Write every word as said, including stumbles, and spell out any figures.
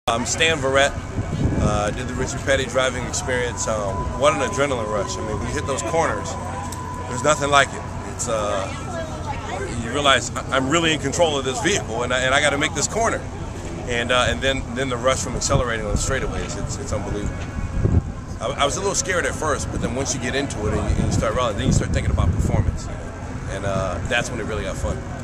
I'm Stan Verrett. Uh, did the Richie Petty driving experience. Um, what an adrenaline rush. I mean, when you hit those corners, there's nothing like it. It's uh, you realize I'm really in control of this vehicle, and I, and I got to make this corner. And uh, and then then the rush from accelerating on the straightaways, it's it's unbelievable. I, I was a little scared at first, but then once you get into it and you, and you start rolling, then you start thinking about performance, and uh, that's when it really got fun.